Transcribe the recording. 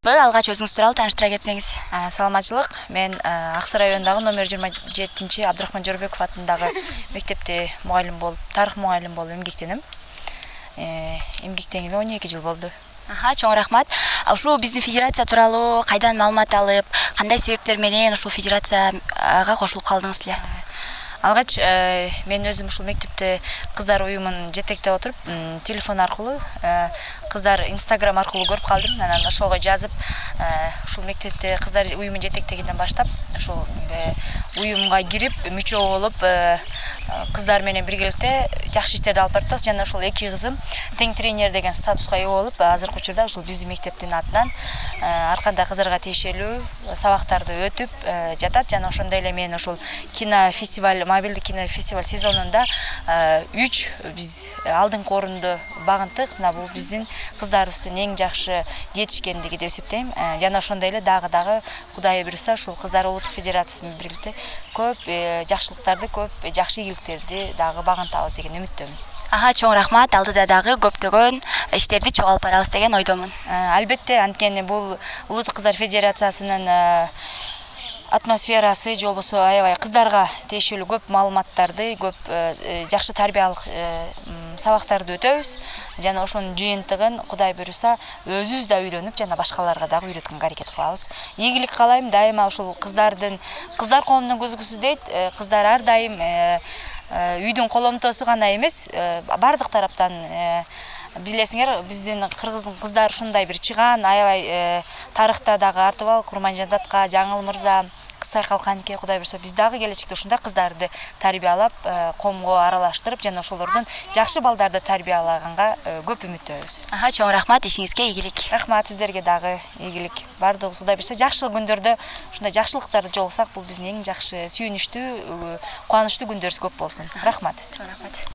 Алгач өзүңүз тууралуу тааныштыра кетсеңиз. Саламатчылык. Мен Аксы районундагы номер 27 Абдрахман Жорбеков атындагы мектепте мугалим болуп, тарых мугалим болуп эмгектенем. Эмгектенгениме 12 жыл болду. Чоң рахмат. Ушул биздин федерация тууралуу кайдан маалымат алып, кандай себептер менен ушул федерацияга кошулуп калдыңыз эле? Алгач мен өзүм ушул мектепте кыздар уюмун жетектеп отуруп, телефон аркылуу, кыздар Instagram аркылуу көрүп калдым. Анан ошого жазып, ушул мектепте кыздар уюмун жетектегенден баштап, ушул уюмга кирип, мүчө болуп, кыздар менен биргеликте жакшы иштерди алып баратабыз. Жана ошол эки кызым тең тренер деген статуска ээ болуп, азыркы учурда ушул биздин мектептин атынан ар кандай кыздарга тиешелүү сабактарды өтүп жатат. Жана ошондой эле мен ушул кинофестиваль, мобилдик кинофестиваль сезонунда 3 биз алдыңкы орунду багынтык. Мына бул биздин кыздарыбыздын эң жакшы жетишкендиги деп эсептейм. Жана ошондой эле дагы Кудай буйруса ушул кыздар улуттук федерациясы менен биргеликте көп жакшылыктарды, көп жакшы ийгиликтерди дагы багынтабыз деген үмүттөмүн. Чоң рахмат. Алдыда дагы көптөгөн иштерди чогуу алып барабыз деген ойдомун. Албетте, анткени бул улуттук кыздар федерациясынын атмосферасы же болбосо аябай кыздарга тиешелүү көп маалыматтарды, көп жакшы тарбиялык сабактарды өтөбүз. Жана ошонун жыйынтыгын Кудай буйруса өзүбүз да үйрөнүп, жана башкаларга дагы үйрөткөнгө аракет кылабыз. Ийгилик каалайм, дайыма ушул кыздар коомунун көзгүсү дейт. Кыздар ар дайым үйдүн коломтосу гана эмес, бардык тараптан билесиңер, биздин кыргыздын кыздары ушундай бир чыгаан, аябай тарыхта дагы Артыбал Курманжан Датка, Жаңыл Мырза, Кысай Калканке, Кудай буйруса биз дагы келечекте ушундай кыздарды тарбиялап, коомго аралаштырып, жана ошолордун жакшы балдарды тарбиялаганга көп үмүттөбүз. Чоң рахмат, ишиңизге ийгилик. Рахмат, сиздерге дагы ийгилик. Бардыгыбыз Кудай буйруса жакшы күндөрдө ушундай жакшылыктарды жолуксак, бул биздин эң жакшы, сүйүнүчтүү, кубанычтуу күндөрүбүз көп болсун. Рахмат. Чоң рахмат.